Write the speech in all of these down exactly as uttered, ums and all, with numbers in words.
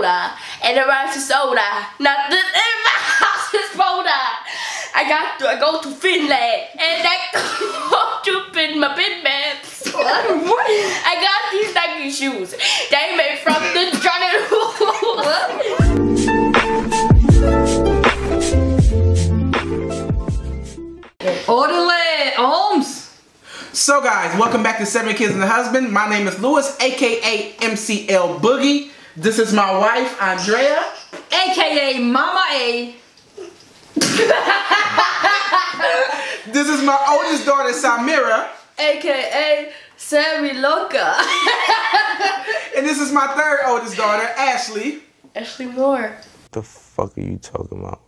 soda, and the rice is soda. Nothing in my house is soda. I got to I go to Finland, and I go to Fin my Finland. I got these Nike shoes. They made from the Johnny. Orderly Holmes. So guys, welcome back to Seven Kids and a Husband. My name is Lewis, aka M C L Boogie. This is my wife, Andrea, aka Mama A. This is my oldest daughter, Samira, aka Sammy Loca. And this is my third oldest daughter, Ashley. Ashley Moore. The fuck are you talking about?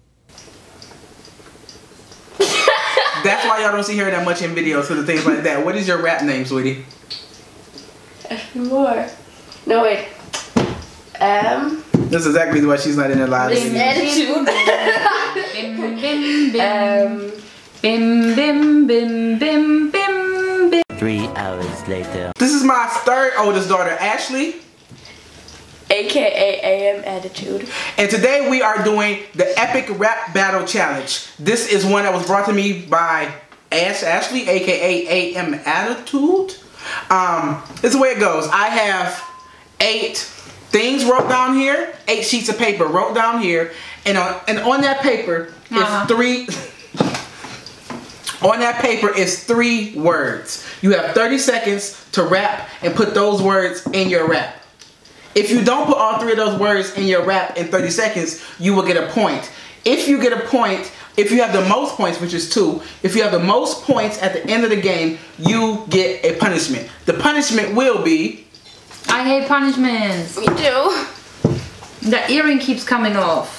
That's why y'all don't see her that much in videos and things like that. What is your rap name, sweetie? Ashley Moore. No wait. Um. That's exactly why she's not in the live Bim, videos. Bim bim bim. Um. Bim bim bim bim bim bim. Three hours later. This is my third oldest daughter, Ashley, aka A M Attitude. and today we are doing the Epic Rap Battle Challenge. This is one that was brought to me by Ash Ashley, aka A M Attitude. Um, this is the way it goes. I have eight things wrote down here, eight sheets of paper wrote down here, and on and on that paper Uh-huh. is three. On that paper is three words. You have thirty seconds to rap and put those words in your rap. If you don't put all three of those words in your rap in thirty seconds, you will get a point. If you get a point, if you have the most points, which is two, if you have the most points at the end of the game, you get a punishment. The punishment will be... I hate punishments. Me too. The earring keeps coming off.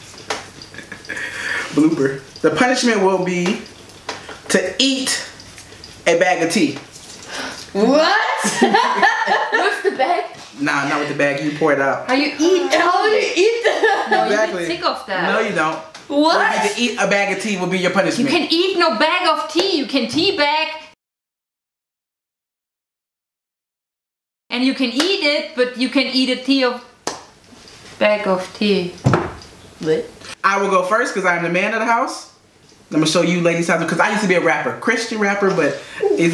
Blooper. The punishment will be to eat a bag of tea. What? With the bag? Nah, not with the bag. You pour it out. How you eat? How do you eat that? No, Exactly. you get sick of that. No, you don't. What? To eat a bag of tea will be your You punishment. can eat no bag of tea. You can tea bag. And you can eat it, but you can eat a tea of bag of tea. What? I will go first because I'm the man of the house. I'm gonna show you ladies how to, because I used to be a rapper, Christian rapper, but it's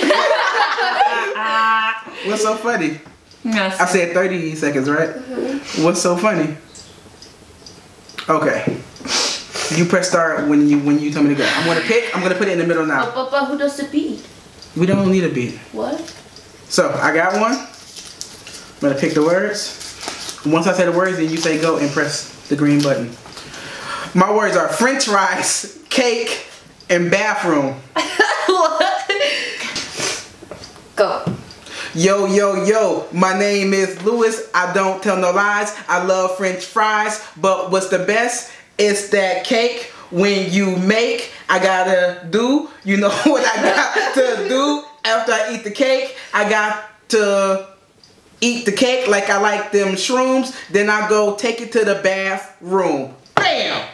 what's so funny? Yes. I said thirty seconds, right? Mm-hmm. What's so funny? Okay, you press start when you when you tell me to go. I'm gonna pick. I'm gonna put it in the middle now. But, but who does the beat? We don't need a beat. What? So I got one. I'm gonna pick the words. Once I say the words, then you say go and press the green button. My words are French fries, cake, and bathroom. What? Go. Yo, yo, yo, my name is Lewis. I don't tell no lies. I love French fries, but what's the best? It's that cake when you make. I gotta do, you know what I got to do after I eat the cake. I got to eat the cake like I like them shrooms. Then I go take it to the bathroom. Bam!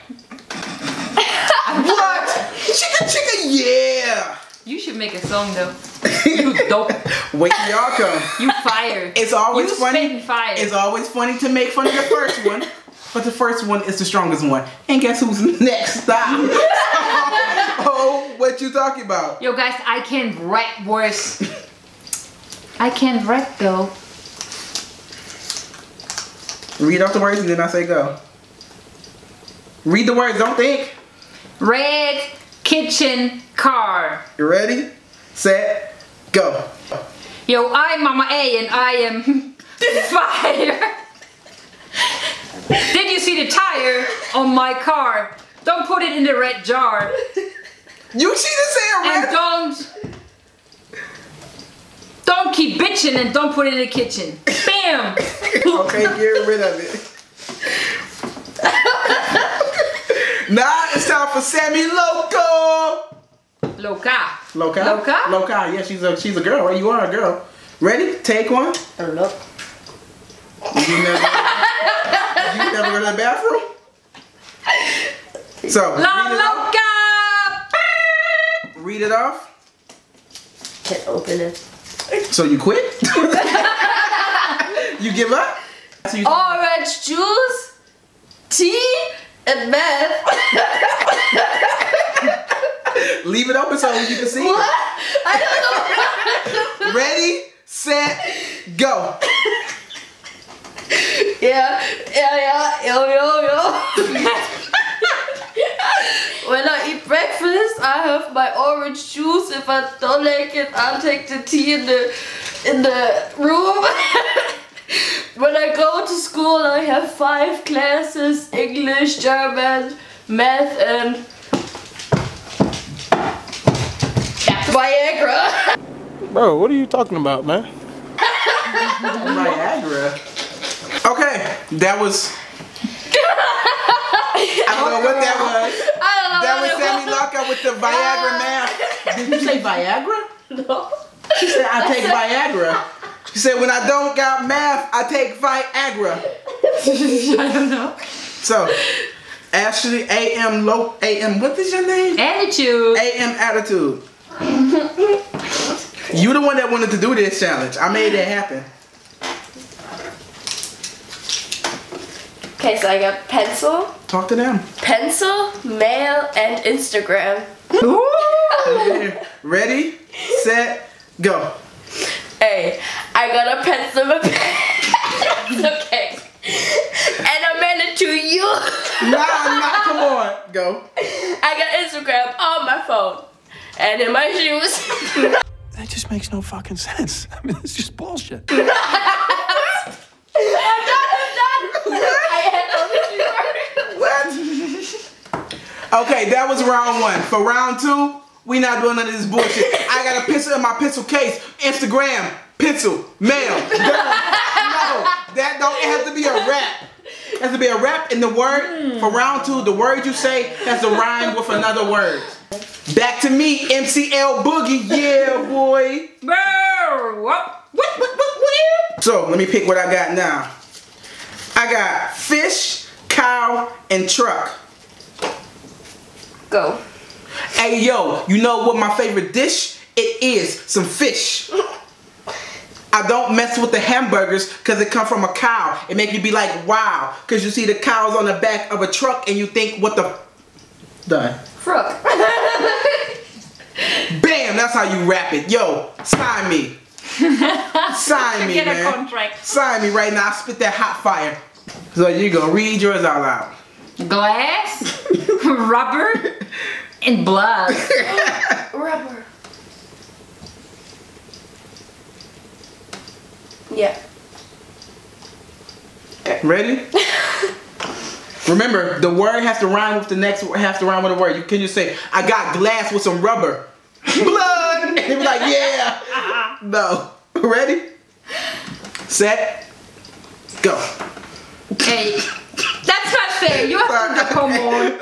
What? Chicka chicka, yeah! You should make a song though. You dope. Wait till y'all come. You fired. It's always you funny. spitting fire. It's always funny to make fun of the first one, but the first one is the strongest one. And guess who's next? Stop. Oh, what you talking about? Yo guys, I can't rap worse. I can't rap though. Read off the words and then I say go. Read the words, don't think. Red kitchen car. You ready? Set, go. Yo, I'm Mama A and I am fire. Did you see the tire on my car? Don't put it in the red jar. You see the saying And red? don't Don't keep bitching and don't put it in the kitchen. Bam! Okay, get rid of it. Now it's time for Sammy Loco. Loca. Loca? Loca? Loca, yeah, she's a she's a girl, right? You are a girl. Ready? Take one. I don't know. You never, you never go to the bathroom? So, La read it off. Loca! Read it off. Can't open it. So you quit? You give up? Orange juice, tea, and math. Leave it open so you can see. What? I don't know. Ready, set, go. Yeah, yeah, yeah, yo, yo, yo. When I eat breakfast, I have my orange juice. If I don't like it, I'll take the tea in the in the room. When I go to school, I have five classes: English, German, math, and Viagra. Bro, what are you talking about, man? Viagra. Okay, that was. I don't know what that was. I don't know. That was what it Sammy was. Lockout with the Viagra math. Did you say Viagra? No. She said I take Viagra. She said when I don't got math, I take Viagra. I don't know. So, Ashley A M Low A M. What is your name? Attitude. A M Attitude. You the one that wanted to do this challenge. I made it happen. Okay, so I got pencil, Talk to them. pencil, mail, and Instagram. Okay. Ready, set, go. Hey, I got a pencil and a pen. Okay. And I mailed it to you. Nah, nah, come on. Go. I got Instagram on my phone. And in my shoes. That just makes no fucking sense. I mean, it's just bullshit. I'm done, I'm done. I had all this What? Okay, that was round one. For round two, we not doing none of this bullshit. I got a pencil in my pencil case. Instagram, pencil, mail. Done. No, that don't. It has to be a rap. It has to be a rap in the word. Mm. For round two, the word you say has to rhyme with another word. Back to me, M C L Boogie. Yeah, boy. Brr, what? What, what, what, what? So let me pick what I got now. I got fish, cow, and truck. Go. Hey yo, you know what my favorite dish? It is some fish. I don't mess with the hamburgers because it come from a cow. It make you be like, wow. Because you see the cows on the back of a truck and you think, what the... Done. Truck. Bam, that's how you rap it. Yo, sign me. Sign me, Get a man. contract. Sign me right now. I spit that hot fire. So you go, read yours out loud. Glass, rubber, and blood. Rubber. Yeah. Okay. Ready? Remember, the word has to rhyme with the next word, has to rhyme with a word. You can just say, I got glass with some rubber. Blood! And they be like, yeah. No. Ready? Set. Go. Hey, that's not fair. You have to come on.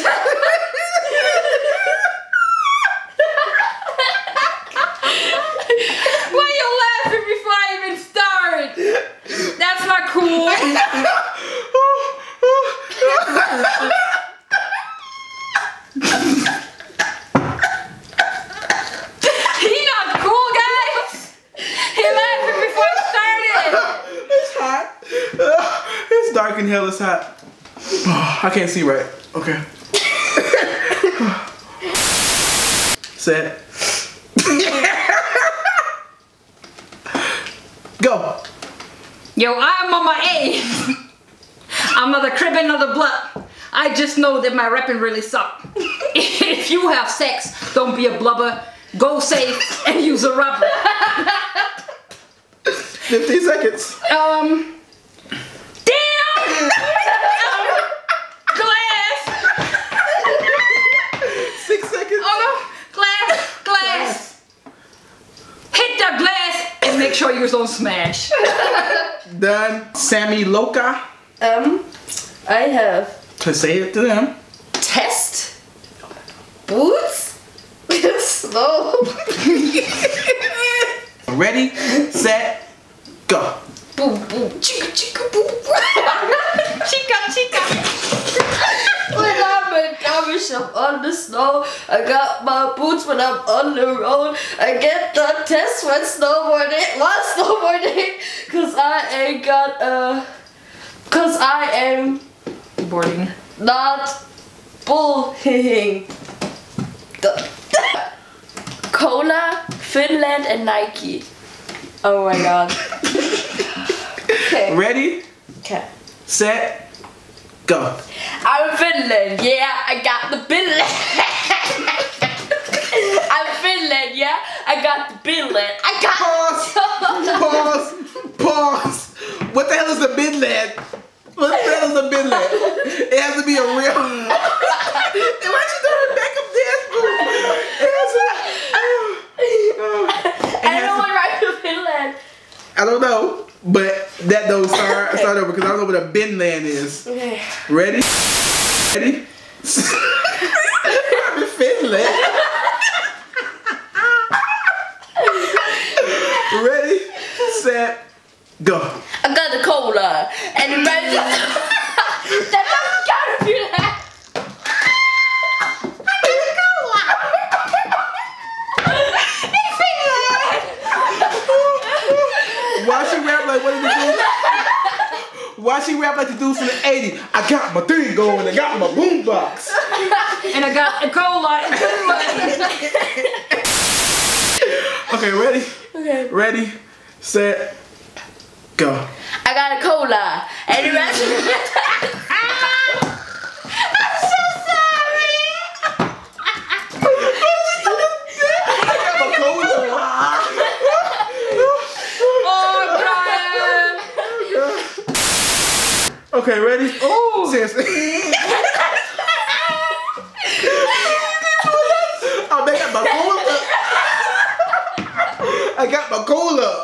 Why are you laughing before I even start? That's not cool. He's not cool, guys. He laughing before I started. It's hot. It's dark in hell. It's hot. I can't see right. Okay. Set. Go. Yo, I'm on my A. I'm on the crib and on the blood. I just know that my rapping really suck. If you have sex, don't be a blubber. Go safe and use a rubber. fifty seconds. Um. Damn! um, glass! Six seconds. Oh no! Glass! Glass! Hit the glass and make sure you don't smash. Done. Sammy Loca. Um, I have To say it to them. test, boots, slow, Ready, set, go. boom, boom, chicka, chicka, boom. Chica, chica. When I'm in garbage, I'm on the snow. I got my boots when I'm on the road. I get the test when snowboarding, while snowboarding, cause I ain't got a Cause I am Boarding. not bullying. Cola, Finland, and Nike. Oh my god. Okay. Ready, Okay. set, go. I'm Finland, yeah, I got the Finland. I'm Finland, yeah, I got the Finland. I got Pause. Pause. Pause. What the hell is a Finland? What the hell is a Finland? It has to be a real. Why you doing a backup dance move? It has to. I don't know what right to Finland. I don't know, but that don't start start over because I don't know what a Finland is. Okay. Ready? Ready? I'm in Finland. Ready, set, go. I got the cola and the rest. That doesn't gotta be that. Why she rap like what did the dude? Why she rap like the dude from the eighties? I got my thing going, I got my boombox. And I got a cola and Finland. Okay, ready? Okay. Ready, set, go. I got a cola and the rest. I'm so sorry. I got my cola. Oh, Brian. Okay, ready? Oh, seriously. Oh, they got my cola. I got my cola.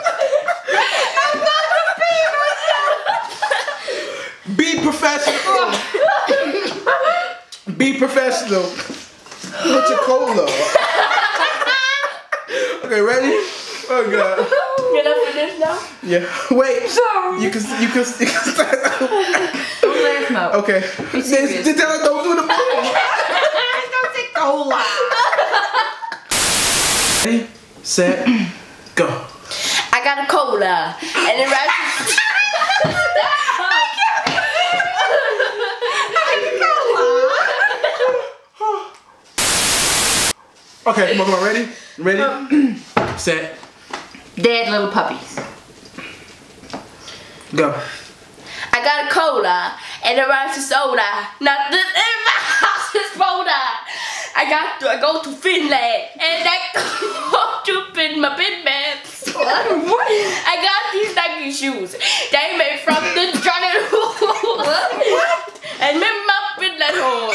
Be professional. Be professional with your cola. Okay, ready? Oh god. Can I finish now? Yeah. Wait. Sorry. You can. You can. You can start. Don't laugh now. Okay. serious. Just tell her don't do the move. Don't take cola. Ready, set, go. I got a cola and the rest. Okay, come on, come on. Ready? Ready? Set, Dead little puppies. go. I got a cola and the rest is soda. Not the house is soda. I got to I go to Finland and I go to pin my Finland. I got these Nike shoes. They made from the Johnny and made my Finland hole.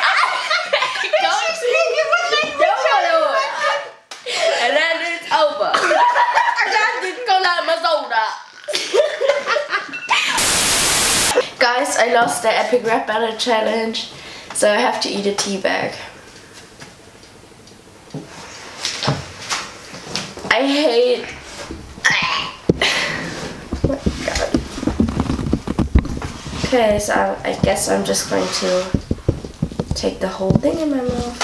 And then it's over. I got this cola and my soda. Guys, I lost the epic rap battle challenge, so I have to eat a tea bag. I hate. Oh my god. Okay, so I, I guess I'm just going to take the whole thing in my mouth.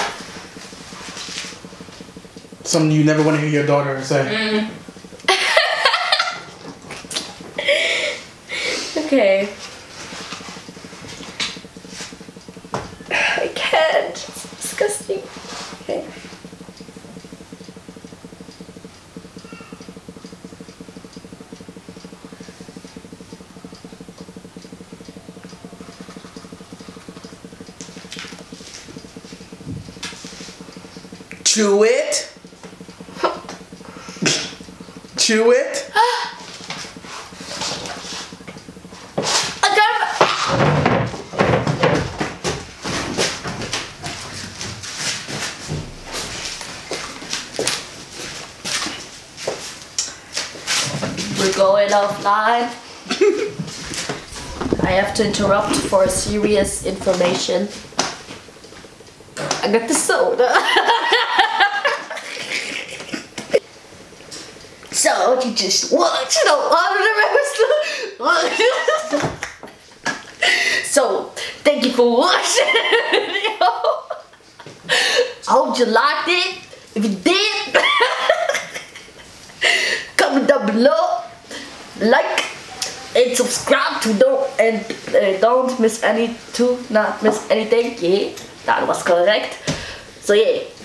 Something you never want to hear your daughter say. Mm. Okay. I can't. It's disgusting. Okay. Chew it. Chew it. I got. We're going offline. I have to interrupt for serious information. I got the soda. So you just watch the rest. So thank you for watching the video. I hope you liked it. If you did, comment down below, like and and subscribe to don't and uh, don't miss any to not miss anything. Yeah, that was correct. So yeah.